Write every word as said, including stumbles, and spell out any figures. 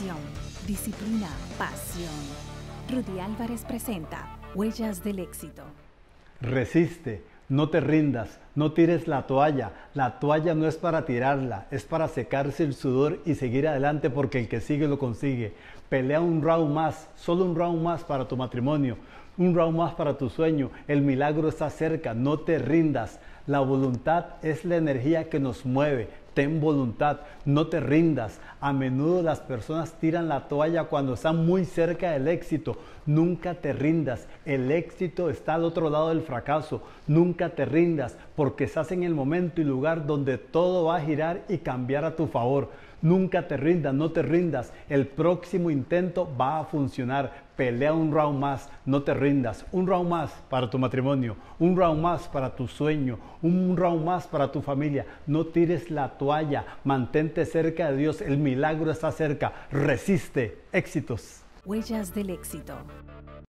dedicación, disciplina, pasión. Rudy Álvarez presenta Huellas del Éxito. Resiste, no te rindas, no tires la toalla. La toalla no es para tirarla, es para secarse el sudor y seguir adelante, porque el que sigue lo consigue. Pelea un round más, solo un round más para tu matrimonio, un round más para tu sueño. El milagro está cerca, no te rindas. La voluntad es la energía que nos mueve. Ten voluntad, no te rindas. A menudo las personas tiran la toalla cuando están muy cerca del éxito. Nunca te rindas. El éxito está al otro lado del fracaso. Nunca te rindas, porque estás en el momento y lugar donde todo va a girar y cambiar a tu favor. Nunca te rindas, no te rindas. El próximo intento va a funcionar. Pelea un round más, no te rindas. Un round más para tu matrimonio, un round más para tu sueño, un round más para tu familia. No tires la toalla, mantente cerca de Dios. El milagro está cerca. Resiste. Éxitos. Huellas del Éxito.